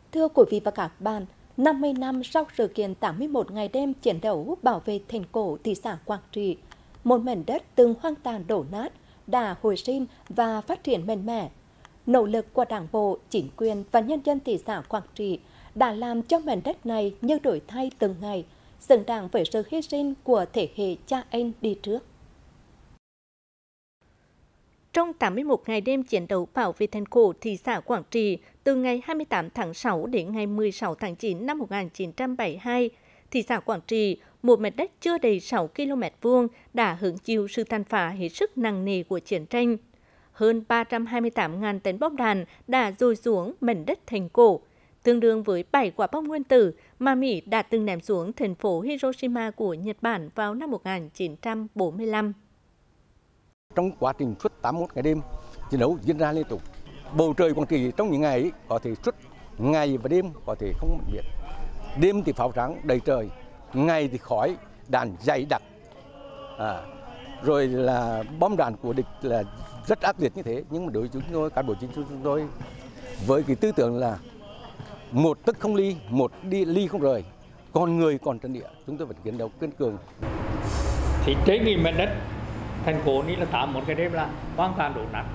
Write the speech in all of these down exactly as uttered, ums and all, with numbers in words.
Thưa quý vị và các bạn, năm mươi năm sau sự kiện tám mươi mốt ngày đêm chiến đấu bảo vệ thành cổ thị xã Quảng Trị, một mảnh đất từng hoang tàn đổ nát đã hồi sinh và phát triển mạnh mẽ. Nỗ lực của Đảng bộ, chính quyền và nhân dân thị xã Quảng Trị đã làm cho mảnh đất này như đổi thay từng ngày, xứng đáng với sự hy sinh của thế hệ cha anh đi trước. Trong tám mươi mốt ngày đêm chiến đấu bảo vệ thành cổ thị xã Quảng Trị từ ngày hai mươi tám tháng sáu đến ngày mười sáu tháng chín năm một nghìn chín trăm bảy mươi hai, thị xã Quảng Trị, một mảnh đất chưa đầy sáu ki lô mét vuông, đã hứng chịu sự tàn phá hết sức nặng nề của chiến tranh. Hơn ba trăm hai mươi tám nghìn tấn bom đạn đã dội xuống mảnh đất thành cổ, tương đương với bảy quả bom nguyên tử mà Mỹ đã từng ném xuống thành phố Hiroshima của Nhật Bản vào năm một nghìn chín trăm bốn mươi lăm. Trong quá trình suốt tám mươi mốt ngày đêm chiến đấu diễn ra liên tục, bầu trời Quảng Trị trong những ngày ấy có thể suốt ngày và đêm có thể không biết. Đêm thì pháo sáng đầy trời, ngày thì khói đạn dày đặc, à, rồi là bom đạn của địch là rất ác liệt như thế. Nhưng mà đối với chúng tôi, cán bộ chiến sĩ chúng tôi với cái tư tưởng là một tức không ly, một đi ly không rời, còn người còn trên địa, chúng tôi vẫn chiến đấu kiên cường. Thì trên nghìn mảnh đất thành phố này là tám một cái đêm là hoàn toàn đổ nát,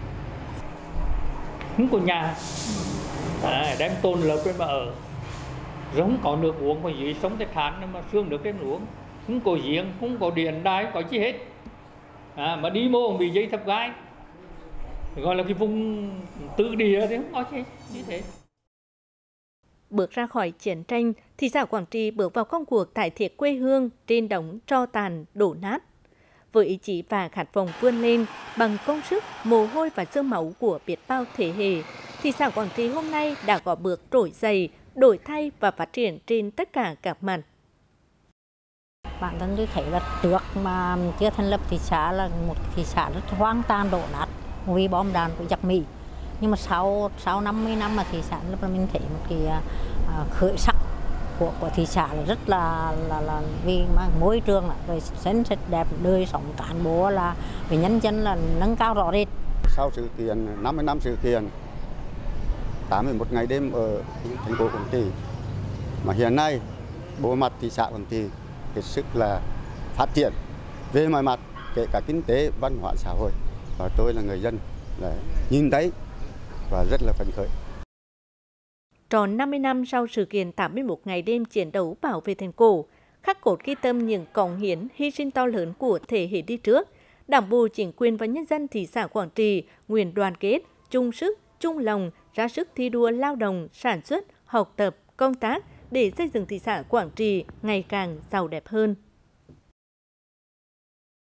không có nhà, à, đem tôn lợp lên mà ở, giống có nước uống mà dưới sống tới tháng mà xương nước đem uống, không có giếng, không có điện đài, có chi hết, à, mà đi mô bị dây thập gai, gọi là cái vùng tư địa thì không có chi như thế. Bước ra khỏi chiến tranh, thị xã Quảng Trị bước vào công cuộc tái thiết quê hương trên đống tro tàn đổ nát. Với ý chí và khát vọng vươn lên bằng công sức, mồ hôi và xương máu của biết bao thế hệ, thị xã Quảng Trị hôm nay đã có bước trỗi dậy, đổi thay và phát triển trên tất cả các mặt. Bản thân tôi thấy là trước mà chưa thành lập thị xã là một thị xã rất hoang tàn đổ nát vì bom đạn của giặc Mỹ. Nhưng mà sau sau năm mươi năm mà thị xã lập là mình thấy một cái uh, khởi sắc của của thị xã là rất là là là vì mà môi trường là rồi xanh sạch đẹp, đời sống cán bộ là vì nhân dân là nâng cao rõ rệt. Sau sự kiện năm mươi năm sự kiện tám mươi mốt ngày đêm ở thành phố Quảng Trị mà hiện nay bộ mặt thị xã Quảng Trị hết sức là phát triển về mọi mặt, kể cả kinh tế, văn hóa, xã hội, và tôi là người dân là nhìn thấy và rất là phấn khởi. Tròn năm mươi năm sau sự kiện tám mươi mốt ngày đêm chiến đấu bảo vệ thành cổ, khắc cốt ghi tâm những cống hiến, hy sinh to lớn của thế hệ đi trước, Đảng bộ, chính quyền và nhân dân thị xã Quảng Trị nguyện đoàn kết, chung sức, chung lòng, ra sức thi đua lao động, sản xuất, học tập, công tác để xây dựng thị xã Quảng Trị ngày càng giàu đẹp hơn.